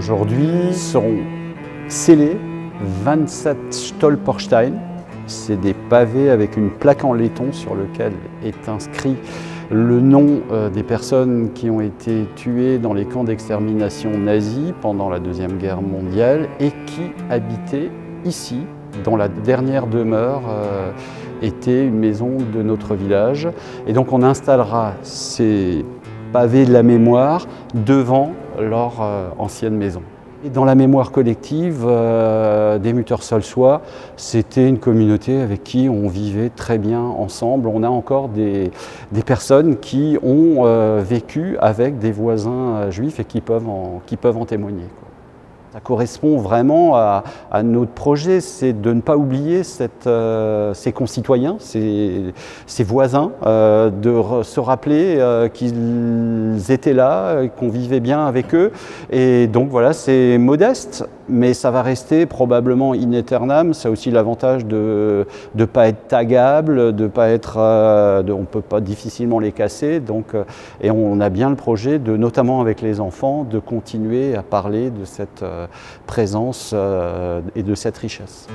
Aujourd'hui seront scellés 27 Stolpersteine. C'est des pavés avec une plaque en laiton sur lequel est inscrit le nom des personnes qui ont été tuées dans les camps d'extermination nazis pendant la Deuxième Guerre mondiale et qui habitaient ici, dont la dernière demeure était une maison de notre village. Et donc on installera ces pavés de la mémoire devant leur ancienne maison. Et dans la mémoire collective des Muttersholzois, c'était une communauté avec qui on vivait très bien ensemble. On a encore des personnes qui ont vécu avec des voisins juifs et qui peuvent en témoigner, quoi. Ça correspond vraiment à notre projet, c'est de ne pas oublier ses concitoyens, ses voisins, de se rappeler qu'ils étaient là, qu'on vivait bien avec eux. Et donc voilà, c'est modeste, mais ça va rester probablement in aeternam. Ça a aussi l'avantage de ne pas être tagable, de pas être, on ne peut pas difficilement les casser. Donc, et on a bien le projet, notamment avec les enfants, de continuer à parler de cette présence et de cette richesse.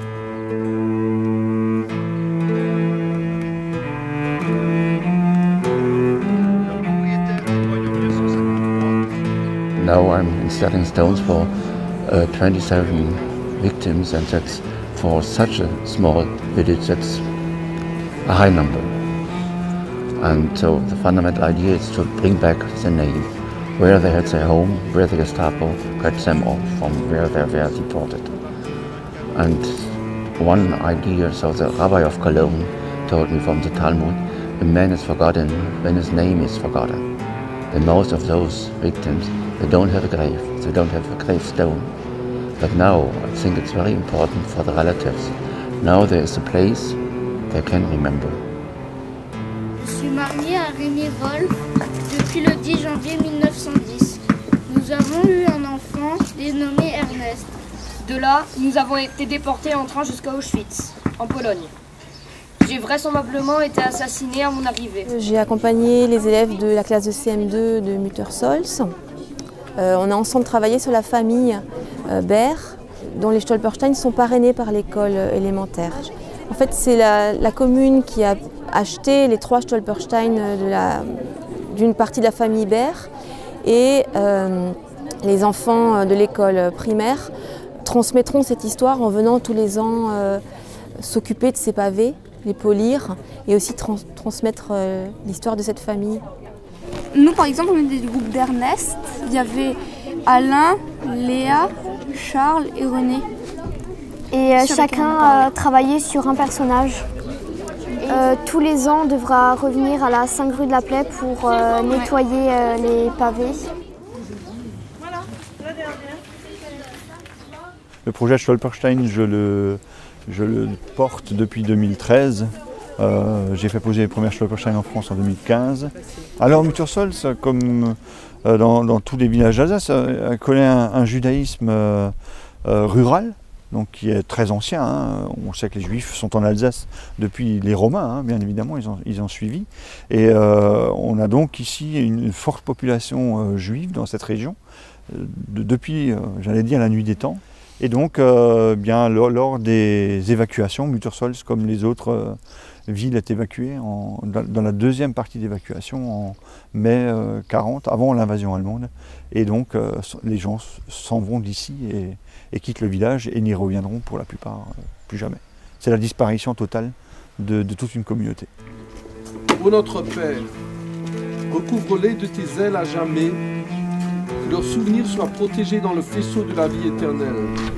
Now I'm installing stones for 27 victims, and that's for such a small village, that's a high number. And so the fundamental idea is to bring back the name, where they had their home, where the Gestapo got them off from, where they were deported. And one idea, so the Rabbi of Cologne told me from the Talmud, a man is forgotten when his name is forgotten. And most of those victims, they don't have a grave, they don't have a gravestone. But now, I think it's very important for the relatives. Now there is a place they can remember. Je suis mariée à Rémi Rolf depuis le 10 janvier 1910. Nous avons eu un enfant dénommé Ernest. De là, nous avons été déportés en train jusqu'à Auschwitz, en Pologne. J'ai vraisemblablement été assassinée à mon arrivée. J'ai accompagné les élèves de la classe de CM2 de Muttersholz. On a ensemble travaillé sur la famille Baer, dont les Stolpersteine sont parrainés par l'école élémentaire. En fait, c'est la commune qui a acheté les 3 Stolpersteine d'une partie de la famille Baer, et les enfants de l'école primaire transmettront cette histoire en venant tous les ans s'occuper de ces pavés, les polir et aussi transmettre l'histoire de cette famille. Nous, par exemple, on était du groupe d'Ernest. Il y avait Alain, Léa, Charles et René. Et chacun travaillait sur un personnage. Tous les ans, on devra revenir à la 5 rue de la Plaie pour nettoyer les pavés. Le projet Stolpersteine, je le porte depuis 2013. J'ai fait poser les premières Stolpersteine en France en 2015. Alors Muttersholz, comme dans tous les villages d'Alsace, connaît un judaïsme rural, donc qui est très ancien, hein. On sait que les Juifs sont en Alsace depuis les Romains, hein, bien évidemment, ils ont suivi. Et on a donc ici une forte population juive dans cette région, depuis, j'allais dire, la nuit des temps. Et donc, bien, lors des évacuations, Muttersholz, comme les autres villes, est évacuée dans la deuxième partie d'évacuation en mai 40, avant l'invasion allemande. Et donc, les gens s'en vont d'ici et quittent le village et n'y reviendront pour la plupart plus jamais. C'est la disparition totale de toute une communauté. Ô notre Père, recouvre-les de tes ailes à jamais, que leurs souvenirs soient protégés dans le faisceau de la vie éternelle.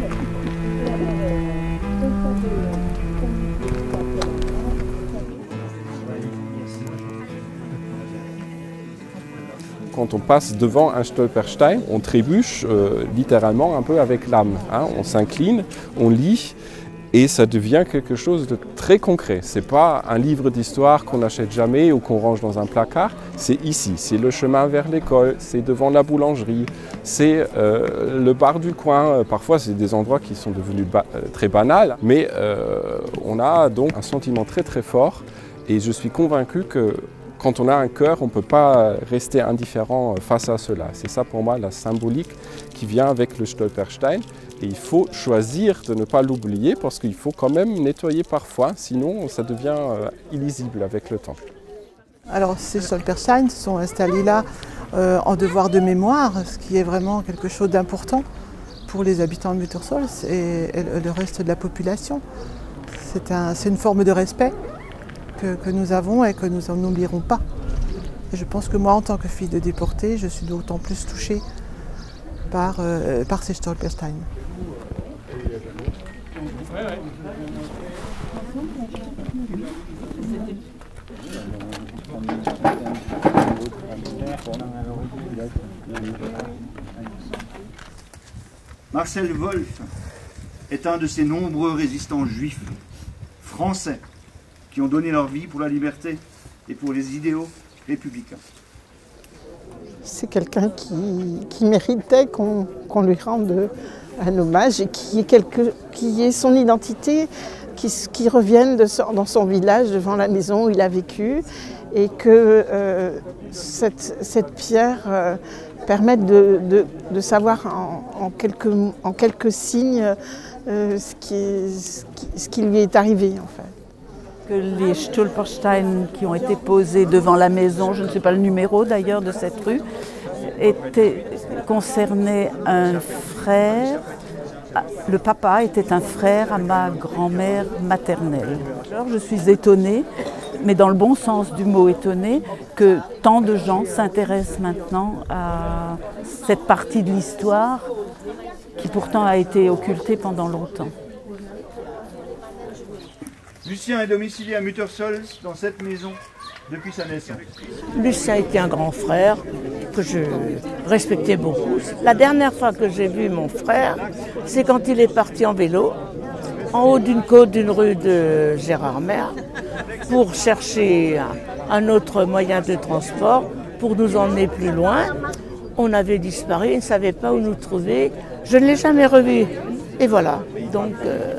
Quand on passe devant un Stolperstein, on trébuche littéralement un peu avec l'âme, hein. On s'incline, on lit et ça devient quelque chose de très concret. Ce n'est pas un livre d'histoire qu'on n'achète jamais ou qu'on range dans un placard, c'est ici, c'est le chemin vers l'école, c'est devant la boulangerie, c'est le bar du coin. Parfois c'est des endroits qui sont devenus très banals, mais on a donc un sentiment très très fort et je suis convaincu que quand on a un cœur, on ne peut pas rester indifférent face à cela. C'est ça pour moi la symbolique qui vient avec le Stolperstein. Et il faut choisir de ne pas l'oublier parce qu'il faut quand même nettoyer parfois, sinon ça devient illisible avec le temps. Alors ces Stolpersteins sont installés là en devoir de mémoire, ce qui est vraiment quelque chose d'important pour les habitants de Muttersols et le reste de la population. C'est une forme de respect que nous avons et que nous n'oublierons pas. Et je pense que moi, en tant que fille de déportée, je suis d'autant plus touchée par ces Stolpersteins. Marcel Wolf est un de ces nombreux résistants juifs français qui ont donné leur vie pour la liberté et pour les idéaux républicains. C'est quelqu'un qui méritait qu'on lui rende un hommage et qui ait son identité, qui revienne dans son village, devant la maison où il a vécu, et que cette pierre permette de savoir en quelques signes ce qui lui est arrivé en fait. Que les Stolpersteine qui ont été posés devant la maison, je ne sais pas le numéro d'ailleurs de cette rue, concernaient un frère. Le papa était un frère à ma grand-mère maternelle. Alors je suis étonnée, mais dans le bon sens du mot étonnée, que tant de gens s'intéressent maintenant à cette partie de l'histoire qui pourtant a été occultée pendant longtemps. Lucien est domicilié à Muttersols dans cette maison depuis sa naissance. Lucien était un grand frère que je respectais beaucoup. La dernière fois que j'ai vu mon frère, c'est quand il est parti en vélo, en haut d'une côte d'une rue de Gérardmer, pour chercher un autre moyen de transport, pour nous emmener plus loin. On avait disparu, il ne savait pas où nous trouver. Je ne l'ai jamais revu. Et voilà, donc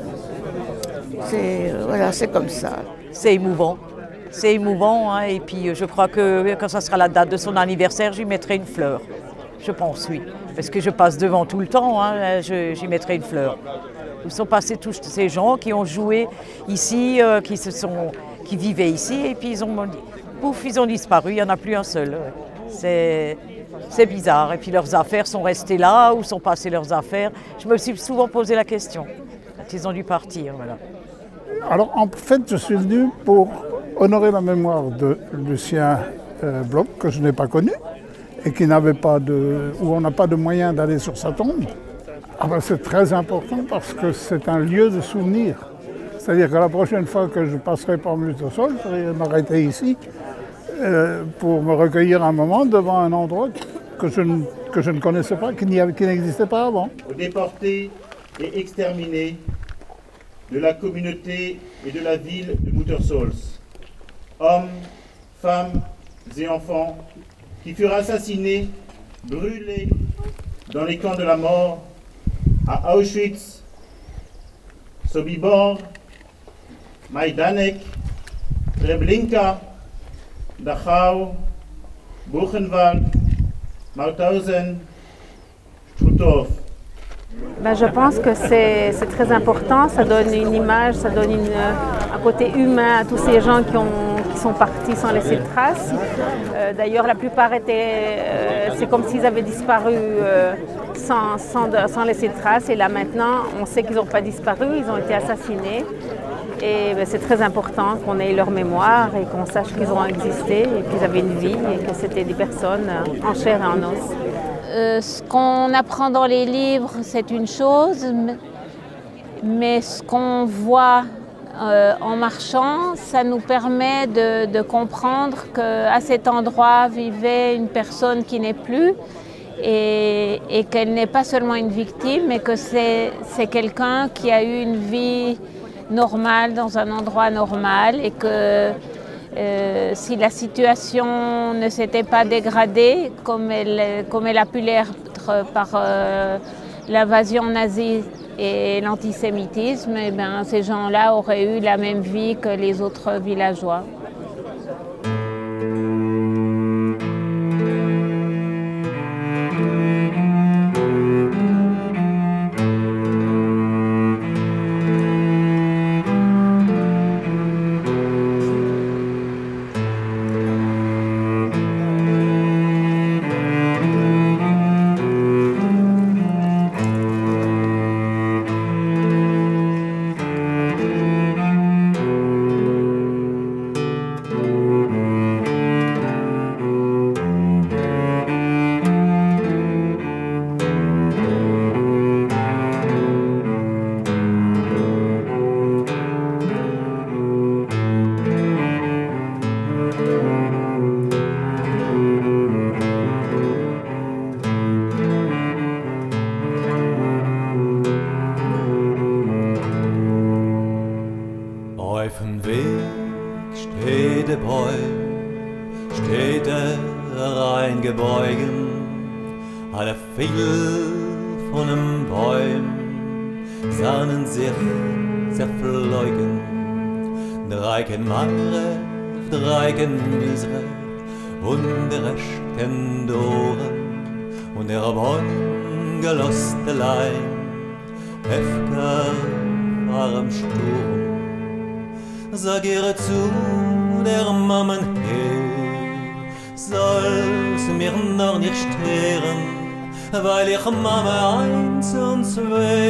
c'est comme ça. C'est émouvant. C'est émouvant, hein, et puis je crois que quand ça sera la date de son anniversaire, j'y mettrai une fleur. Je pense, oui. Parce que je passe devant tout le temps, hein, j'y mettrai une fleur. Où sont passés tous ces gens qui ont joué ici, qui vivaient ici, et puis ils ont disparu, il n'y en a plus un seul. C'est bizarre. Et puis leurs affaires sont restées là, où sont passées leurs affaires. Je me suis souvent posé la question, quand ils ont dû partir. Voilà. Alors en fait, je suis venu pour honorer la mémoire de Lucien Bloch, que je n'ai pas connu, et qui n'avait pas où on n'a pas de moyen d'aller sur sa tombe. Ah ben, c'est très important parce que c'est un lieu de souvenir. C'est-à-dire que la prochaine fois que je passerai par Muttersols, je vais m'arrêter ici pour me recueillir un moment devant un endroit que je ne connaissais pas, qui n'existait pas avant. Déportés et exterminés de la communauté et de la ville de Muttersols. Hommes, femmes et enfants qui furent assassinés, brûlés dans les camps de la mort à Auschwitz, Sobibor, Majdanek, Treblinka, Dachau, Buchenwald, Mauthausen, Struthof. Je pense que c'est très important, ça donne une image, ça donne un côté humain à tous ces gens qui sont partis sans laisser de traces. D'ailleurs, la plupart c'est comme s'ils avaient disparu sans laisser de traces. Et là maintenant, on sait qu'ils n'ont pas disparu, ils ont été assassinés. Et c'est très important qu'on ait leur mémoire et qu'on sache qu'ils ont existé et qu'ils avaient une vie et que c'était des personnes en chair et en os. Ce qu'on apprend dans les livres, c'est une chose, mais ce qu'on voit en marchant, ça nous permet de comprendre qu'à cet endroit vivait une personne qui n'est plus et qu'elle n'est pas seulement une victime, mais que c'est quelqu'un qui a eu une vie normale dans un endroit normal et que si la situation ne s'était pas dégradée comme elle a pu l'être par l'invasion nazie et l'antisémitisme, eh bien, ces gens-là auraient eu la même vie que les autres villageois. Mitte reingebeugen, alle Fädel von den Bäumen sahen sich zerfleugen. Dreiken Mare, Dreiken Misre und der rechten Doren und der Bäum geloste Lein, Hefker war am Sturm. Sag ihr zu der Mammen her, soll's mir noch nicht stören, weil ich Mama 1 und 2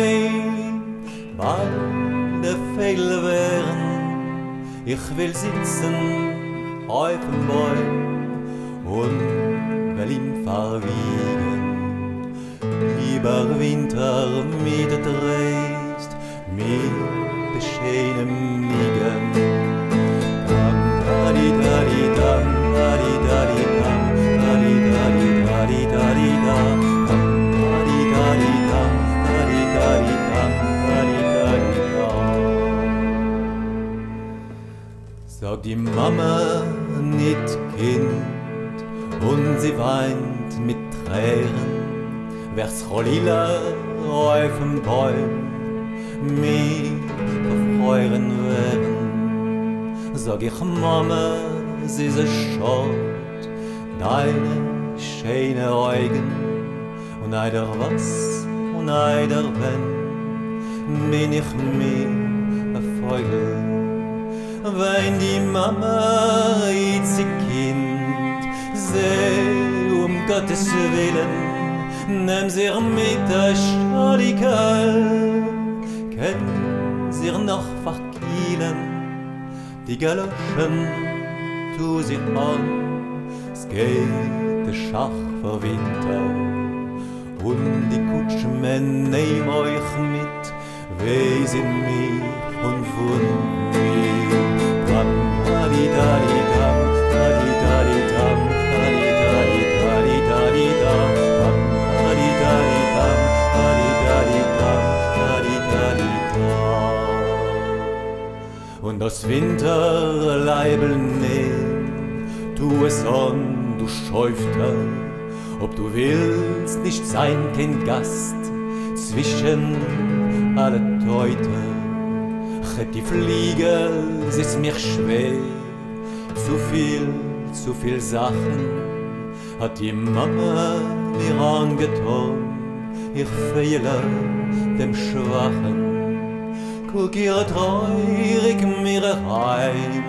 beide Fädel wären. Ich will sitzen auf dem Bäum und will ihm verwiegen, über Winter mit der Dreist, mit der schönen Miegen. Sagt die Mama nicht Kind und sie weint mit Tränen, wär's Cholila auf dem Bäum mich befreuen wären. Sag ich Mama, sie ist schott, deine schöne Augen, und eider was und eider wenn, bin ich mir ein Vogel. Wenn die Mama itzig Kind, seh Gottes Willen, nimm sie mit der Schalikel, können sie noch verkielen, die Galoschen tu sie an, es geht der Schach vor Winter, und die Kutschmen nehm euch mit, weh sind mir und von mir. Und das Winterleibel nehm, tu es an, du Schäufter, ob du willst nicht sein kein Gast zwischen alle Teute. Die Fliege, es ist mir schwer, zu viel Sachen hat die Mama mir angetan, ich fehle dem Schwachen. Guck ihr treurig mir heim,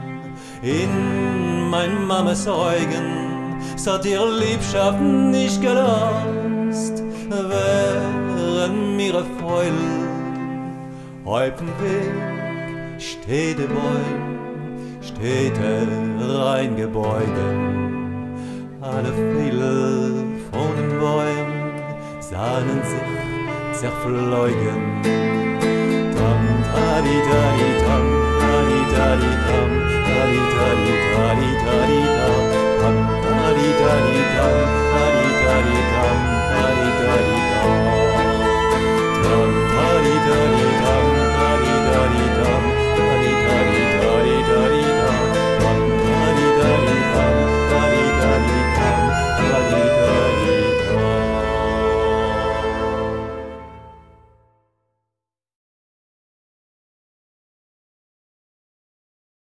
in mein Mamas Augen, es hat ihr Liebschaft nicht gelost, wären mir Feul. Auf dem Weg steht der Bäum, steht reingebeugen. Alle Fädel von den Bäumen sahen sich zerfleugen. Tam, tadi, tadi, tam, tadi, tadi, tam, tadi, tadi, tadi, tadi.